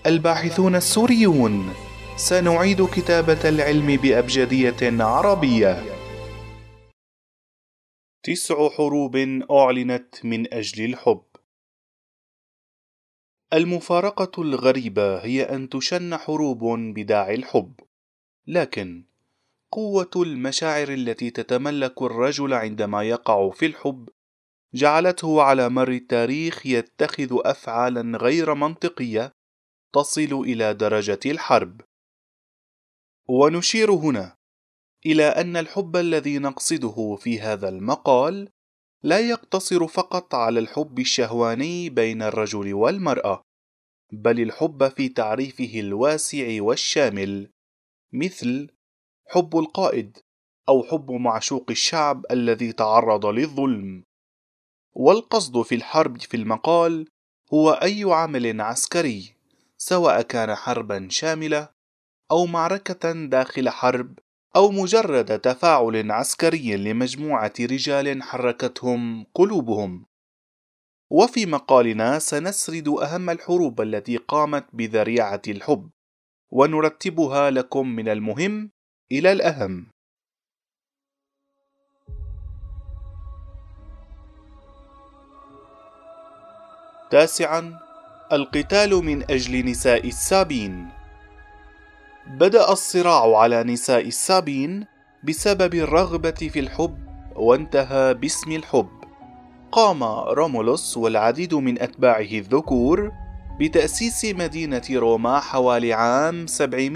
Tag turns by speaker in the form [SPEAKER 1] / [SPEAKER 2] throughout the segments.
[SPEAKER 1] الباحثون السوريون، سنعيد كتابة العلم بأبجدية عربية. 9 حروب أعلنت من أجل الحب. المفارقة الغريبة هي أن تشن حروب بداعي الحب، لكن قوة المشاعر التي تتملك الرجل عندما يقع في الحب جعلته على مر التاريخ يتخذ أفعالا غير منطقية تصل إلى درجة الحرب. ونشير هنا إلى أن الحب الذي نقصده في هذا المقال لا يقتصر فقط على الحب الشهواني بين الرجل والمرأة، بل الحب في تعريفه الواسع والشامل، مثل حب القائد أو حب معشوق الشعب الذي تعرض للظلم. والقصد في الحرب في المقال هو أي عمل عسكري، سواء كان حربا شاملة أو معركة داخل حرب أو مجرد تفاعل عسكري لمجموعة رجال حركتهم قلوبهم. وفي مقالنا سنسرد أهم الحروب التي قامت بذريعة الحب، ونرتبها لكم من المهم إلى الأهم. 9. القتال من أجل نساء السابين. بدأ الصراع على نساء السابين بسبب الرغبة في الحب، وانتهى باسم الحب. قام رومولوس والعديد من أتباعه الذكور بتأسيس مدينة روما حوالي عام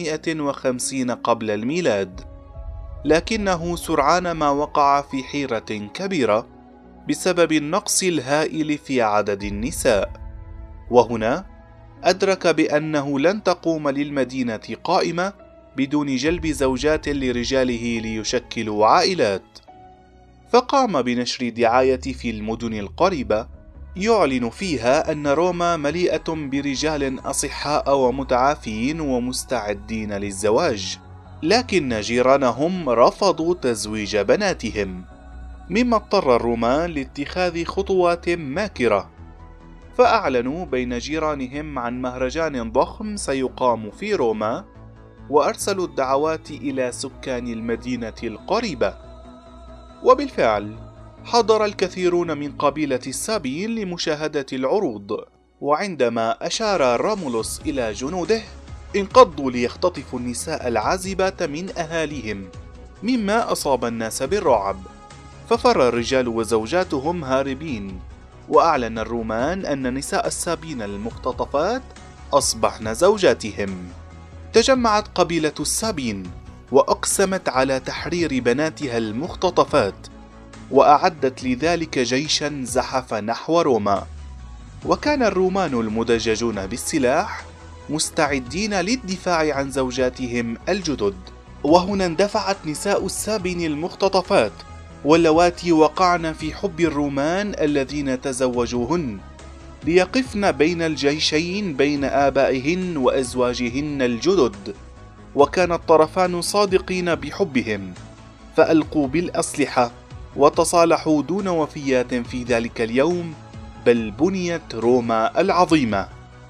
[SPEAKER 1] 750 قبل الميلاد، لكنه سرعان ما وقع في حيرة كبيرة بسبب النقص الهائل في عدد النساء، وهنا أدرك بأنه لن تقوم للمدينة قائمة بدون جلب زوجات لرجاله ليشكلوا عائلات، فقام بنشر دعاية في المدن القريبة يعلن فيها أن روما مليئة برجال أصحاء ومتعافين ومستعدين للزواج، لكن جيرانهم رفضوا تزويج بناتهم، مما اضطر الرومان لاتخاذ خطوات ماكرة، فأعلنوا بين جيرانهم عن مهرجان ضخم سيقام في روما، وأرسلوا الدعوات إلى سكان المدينة القريبة. وبالفعل حضر الكثيرون من قبيلة السابين لمشاهدة العروض، وعندما أشار رومولوس إلى جنوده انقضوا ليختطفوا النساء العازبات من أهاليهم، مما أصاب الناس بالرعب، ففر الرجال وزوجاتهم هاربين، وأعلن الرومان أن نساء السابين المختطفات أصبحن زوجاتهم. تجمعت قبيلة السابين وأقسمت على تحرير بناتها المختطفات، وأعدت لذلك جيشا زحف نحو روما، وكان الرومان المدججون بالسلاح مستعدين للدفاع عن زوجاتهم الجدد. وهنا اندفعت نساء السابين المختطفات واللواتي وقعن في حب الرومان الذين تزوجوهن ليقفن بين الجيشين بين آبائهن وأزواجهن الجدد، وكان الطرفان صادقين بحبهم، فألقوا بالأسلحة وتصالحوا دون وفيات في ذلك اليوم، بل بنيت روما العظيمة.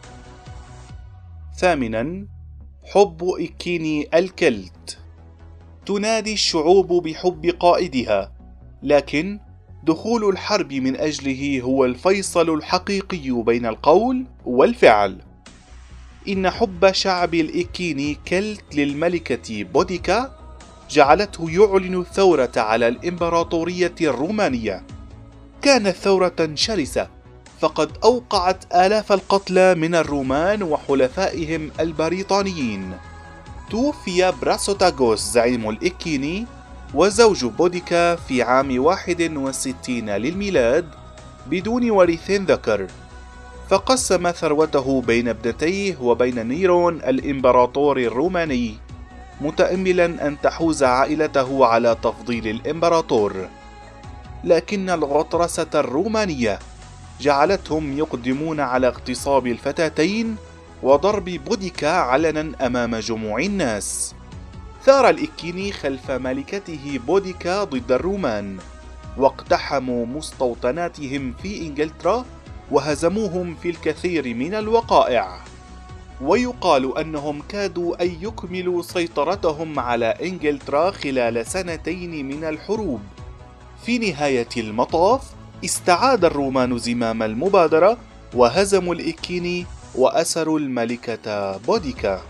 [SPEAKER 1] 8. حب إكيني الكلت. تنادي الشعوب بحب قائدها، لكن دخول الحرب من أجله هو الفيصل الحقيقي بين القول والفعل. إن حب شعب الإكيني كلت للملكة بوديكا جعلته يعلن الثورة على الإمبراطورية الرومانية. كانت ثورة شرسة، فقد أوقعت آلاف القتلى من الرومان وحلفائهم البريطانيين. توفي براسوتاغوس زعيم الإكيني وزوج بوديكا في عام 61 للميلاد بدون وريث ذكر، فقسم ثروته بين ابنتيه وبين نيرون الإمبراطور الروماني، متأملا أن تحوز عائلته على تفضيل الإمبراطور، لكن الغطرسة الرومانية جعلتهم يقدمون على اغتصاب الفتاتين وضرب بوديكا علنا أمام جموع الناس. ثار الإكيني خلف ملكته بوديكا ضد الرومان، واقتحموا مستوطناتهم في إنجلترا وهزموهم في الكثير من الوقائع. ويقال أنهم كادوا أن يكملوا سيطرتهم على إنجلترا خلال سنتين من الحروب. في نهاية المطاف استعاد الرومان زمام المبادرة وهزموا الإكيني وأسروا الملكة بوديكا.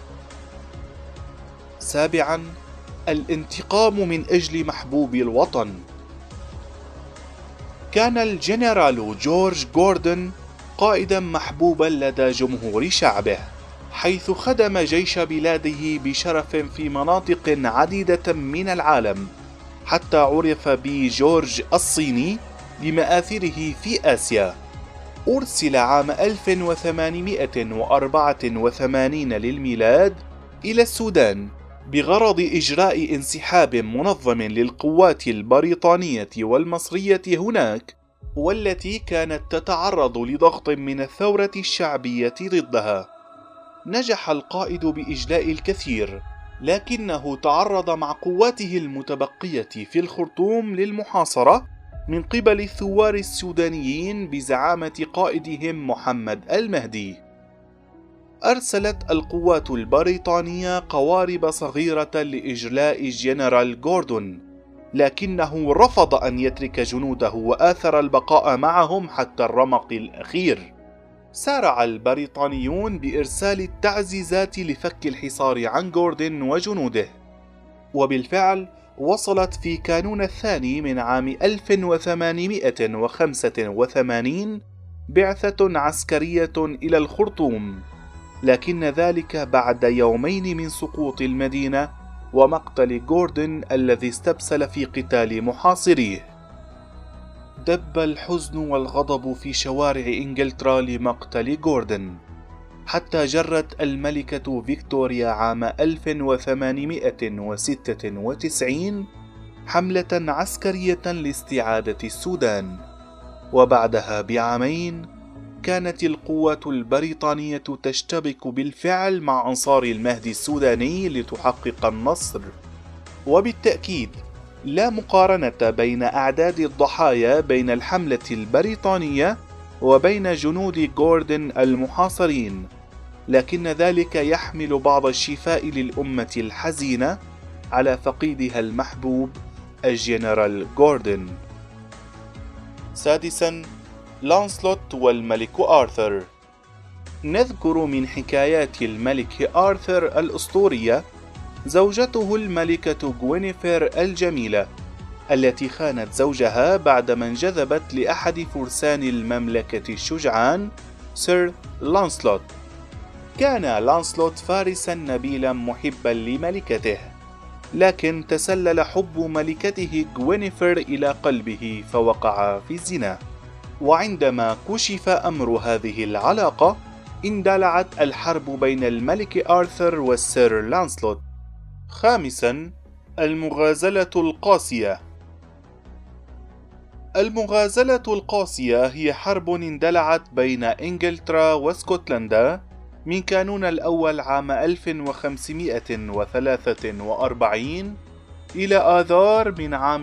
[SPEAKER 1] 7. الانتقام من أجل محبوب الوطن. كان الجنرال جورج غوردون قائدا محبوبا لدى جمهور شعبه، حيث خدم جيش بلاده بشرف في مناطق عديدة من العالم، حتى عرف بجورج الصيني لمآثره في آسيا. أرسل عام 1884 للميلاد إلى السودان بغرض إجراء انسحاب منظم للقوات البريطانية والمصرية هناك، والتي كانت تتعرض لضغط من الثورة الشعبية ضدها. نجح القائد بإجلاء الكثير، لكنه تعرض مع قواته المتبقية في الخرطوم للمحاصرة من قبل الثوار السودانيين بزعامة قائدهم محمد المهدي. أرسلت القوات البريطانية قوارب صغيرة لإجلاء الجنرال غوردون، لكنه رفض أن يترك جنوده وآثر البقاء معهم حتى الرمق الأخير. سارع البريطانيون بإرسال التعزيزات لفك الحصار عن غوردون وجنوده، وبالفعل وصلت في كانون الثاني من عام 1885 بعثة عسكرية إلى الخرطوم، لكن ذلك بعد يومين من سقوط المدينة ومقتل غوردون الذي استبسل في قتال محاصريه. دب الحزن والغضب في شوارع إنجلترا لمقتل غوردون، حتى جرت الملكة فيكتوريا عام 1896 حملة عسكرية لاستعادة السودان، وبعدها بعامين كانت القوات البريطانية تشتبك بالفعل مع أنصار المهدي السوداني لتحقق النصر. وبالتأكيد لا مقارنة بين أعداد الضحايا بين الحملة البريطانية وبين جنود غوردون المحاصرين، لكن ذلك يحمل بعض الشفاء للأمة الحزينة على فقيدها المحبوب الجنرال غوردون. 6. لانسلوت والملك آرثر. نذكر من حكايات الملك آرثر الأسطورية زوجته الملكة غوينيفير الجميلة، التي خانت زوجها بعدما انجذبت لأحد فرسان المملكة الشجعان سير لانسلوت. كان لانسلوت فارسا نبيلا محبا لملكته، لكن تسلل حب ملكته غوينيفير إلى قلبه فوقع في الزنا. وعندما كشف أمر هذه العلاقة اندلعت الحرب بين الملك آرثر والسير لانسلوت. 5. المغازلة القاسية. المغازلة القاسية هي حرب اندلعت بين إنجلترا واسكتلندا من كانون الأول عام 1543 إلى آذار من عام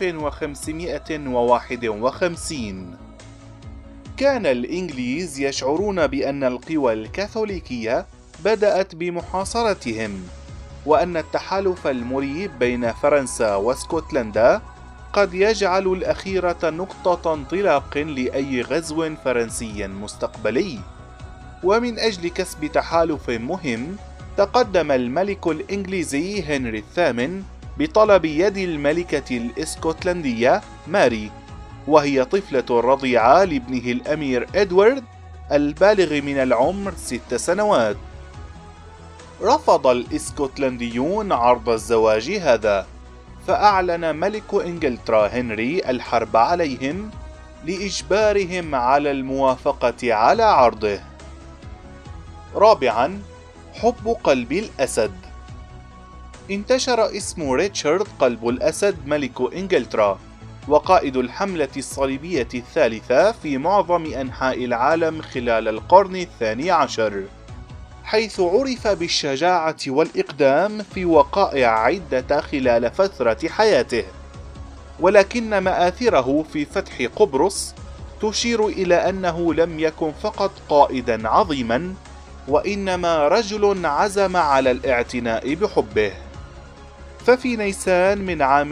[SPEAKER 1] 1551. كان الإنجليز يشعرون بأن القوى الكاثوليكية بدأت بمحاصرتهم، وأن التحالف المريب بين فرنسا واسكتلندا قد يجعل الأخيرة نقطة انطلاق لأي غزو فرنسي مستقبلي. ومن أجل كسب تحالف مهم تقدم الملك الإنجليزي هنري الثامن بطلب يد الملكة الإسكتلندية ماري، وهي طفلة رضيعة لابنه الأمير إدوارد البالغ من العمر 6 سنوات. رفض الإسكتلنديون عرض الزواج هذا، فأعلن ملك إنجلترا هنري الحرب عليهم لإجبارهم على الموافقة على عرضه. 4. حب قلب الأسد. انتشر اسم ريتشارد قلب الأسد ملك إنجلترا وقائد الحملة الصليبية الثالثة في معظم أنحاء العالم خلال القرن الثاني عشر، حيث عرف بالشجاعة والإقدام في وقائع عدة خلال فترة حياته. ولكن مآثره في فتح قبرص تشير إلى أنه لم يكن فقط قائدا عظيما، وإنما رجل عزم على الاعتناء بحبه. ففي نيسان من عام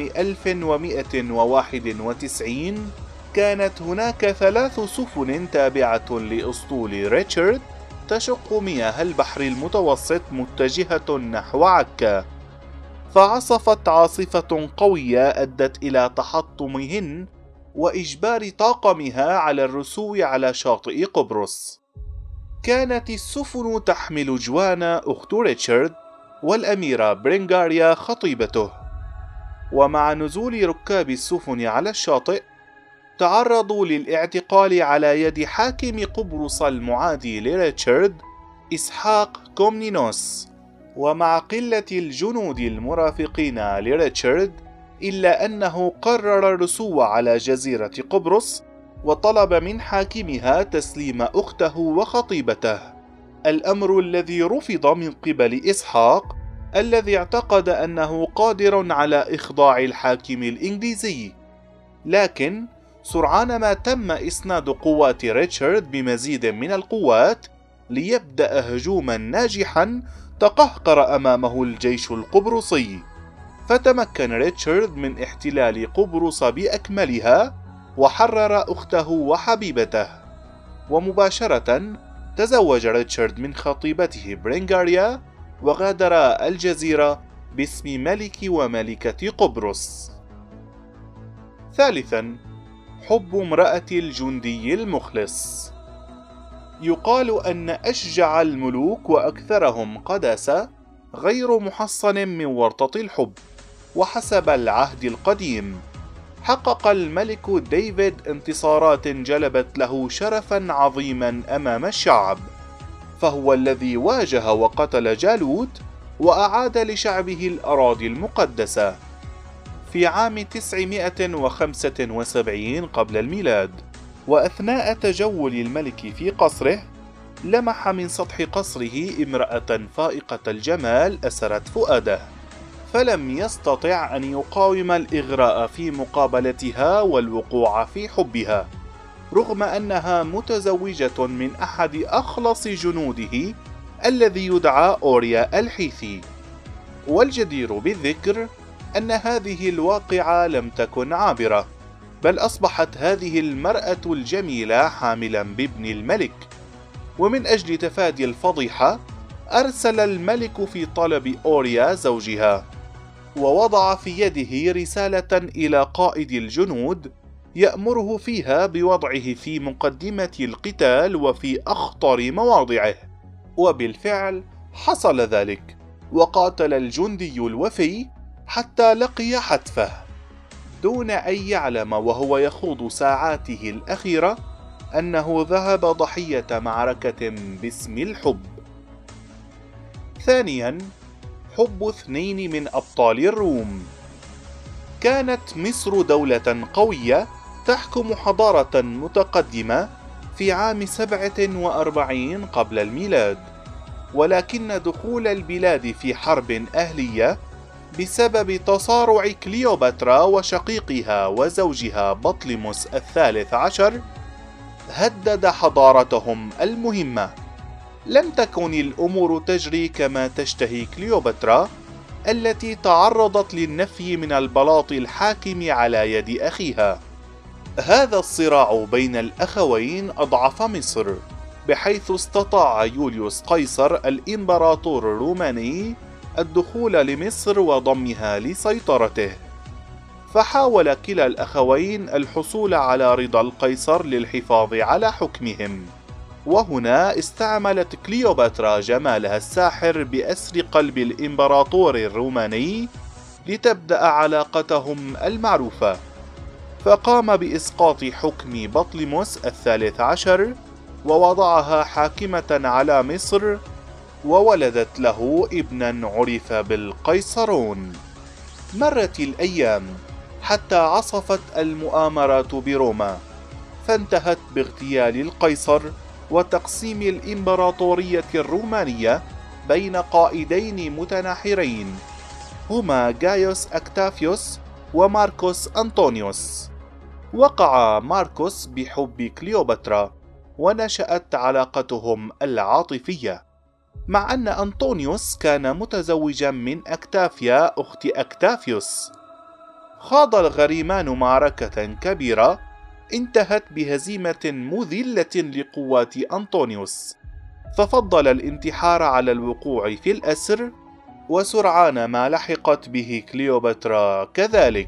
[SPEAKER 1] 1191 كانت هناك 3 سفن تابعة لأسطول ريتشارد تشق مياه البحر المتوسط متجهة نحو عكا، فعصفت عاصفة قوية أدت إلى تحطمهن وإجبار طاقمها على الرسو على شاطئ قبرص. كانت السفن تحمل جوانا أخت ريتشارد والأميرة برينغاريا خطيبته، ومع نزول ركاب السفن على الشاطئ تعرضوا للاعتقال على يد حاكم قبرص المعادي لريتشارد إسحاق كومنينوس. ومع قلة الجنود المرافقين لريتشارد إلا أنه قرر الرسو على جزيرة قبرص وطلب من حاكمها تسليم أخته وخطيبته، الأمر الذي رفض من قبل إسحاق الذي اعتقد أنه قادر على إخضاع الحاكم الإنجليزي. لكن سرعان ما تم إسناد قوات ريتشارد بمزيد من القوات ليبدأ هجوما ناجحا تقهقر أمامه الجيش القبرصي، فتمكن ريتشارد من احتلال قبرص بأكملها وحرر أخته وحبيبته. ومباشرة تزوج ريتشارد من خطيبته برينغاريا وغادر الجزيرة باسم ملك وملكة قبرص. ثالثا، حب امرأة الجندي المخلص. يقال أن أشجع الملوك وأكثرهم قداسة غير محصن من ورطة الحب. وحسب العهد القديم حقق الملك ديفيد انتصارات جلبت له شرفا عظيما أمام الشعب، فهو الذي واجه وقتل جالوت وأعاد لشعبه الأراضي المقدسة في عام 975 قبل الميلاد. وأثناء تجول الملك في قصره لمح من سطح قصره امرأة فائقة الجمال أسرت فؤاده، فلم يستطع أن يقاوم الإغراء في مقابلتها والوقوع في حبها، رغم أنها متزوجة من أحد أخلص جنوده الذي يدعى أوريا الحيثي. والجدير بالذكر أن هذه الواقعة لم تكن عابرة، بل أصبحت هذه المرأة الجميلة حاملا بابن الملك. ومن أجل تفادي الفضيحة أرسل الملك في طلب أوريا زوجها، ووضع في يده رسالة إلى قائد الجنود يأمره فيها بوضعه في مقدمة القتال وفي أخطر مواضعه. وبالفعل حصل ذلك، وقاتل الجندي الوفي حتى لقي حتفه دون أن يعلم وهو يخوض ساعاته الأخيرة أنه ذهب ضحية معركة باسم الحب. ثانيا، حب 2 من أبطال الروم. كانت مصر دولة قوية تحكم حضارة متقدمة في عام 47 قبل الميلاد، ولكن دخول البلاد في حرب أهلية بسبب تصارع كليوباترا وشقيقها وزوجها بطليموس الثالث عشر هدد حضارتهم المهمة. لم تكن الأمور تجري كما تشتهي كليوباترا التي تعرضت للنفي من البلاط الحاكم على يد أخيها. هذا الصراع بين الأخوين أضعف مصر، بحيث استطاع يوليوس قيصر الإمبراطور الروماني الدخول لمصر وضمها لسيطرته، فحاول كلا الأخوين الحصول على رضا القيصر للحفاظ على حكمهم. وهنا استعملت كليوباترا جمالها الساحر بأسر قلب الإمبراطور الروماني لتبدأ علاقتهم المعروفة، فقام بإسقاط حكم بطليموس الثالث عشر ووضعها حاكمة على مصر، وولدت له ابنا عرف بالقيصرون. مرت الأيام حتى عصفت المؤامرات بروما، فانتهت باغتيال القيصر وتقسيم الإمبراطورية الرومانية بين قائدين متناحرين هما جايوس أكتافيوس وماركوس أنطونيوس. وقع ماركوس بحب كليوباترا ونشأت علاقتهم العاطفية. مع أن أنطونيوس كان متزوجا من أكتافيا أخت أكتافيوس. خاض الغريمان معركة كبيرة انتهت بهزيمة مذلة لقوات أنطونيوس، ففضل الانتحار على الوقوع في الأسر، وسرعان ما لحقت به كليوباترا كذلك.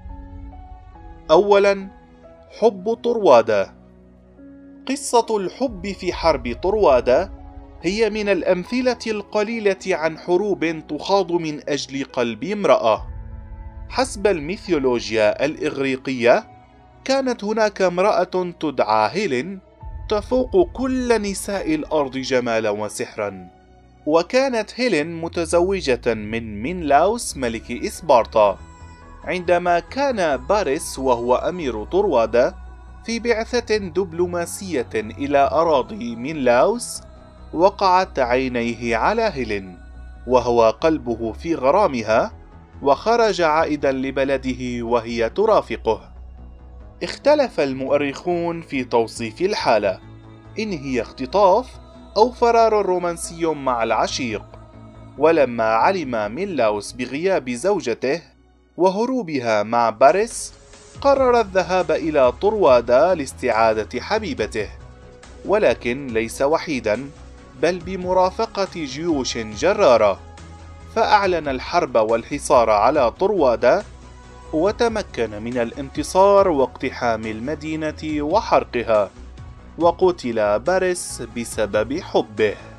[SPEAKER 1] أولاً، حب طروادة. قصة الحب في حرب طروادة هي من الأمثلة القليلة عن حروب تخاض من أجل قلب امرأة. حسب الميثولوجيا الإغريقية، كانت هناك امرأة تدعى هيلين تفوق كل نساء الأرض جمالا وسحرا، وكانت هيلين متزوجة من مينلاوس ملك إسبارتا. عندما كان باريس وهو أمير طروادة في بعثة دبلوماسية إلى أراضي مينلاوس، وقعت عينيه على هيلين وهو قلبه في غرامها، وخرج عائدا لبلده وهي ترافقه. اختلف المؤرخون في توصيف الحالة، إن هي اختطاف أو فرار رومانسي مع العشيق. ولما علم مينلاوس بغياب زوجته وهروبها مع باريس، قرر الذهاب إلى طروادة لاستعادة حبيبته، ولكن ليس وحيدا، بل بمرافقة جيوش جرارة. فأعلن الحرب والحصار على طروادة، وتمكن من الانتصار واقتحام المدينة وحرقها، وقتل باريس بسبب حبه.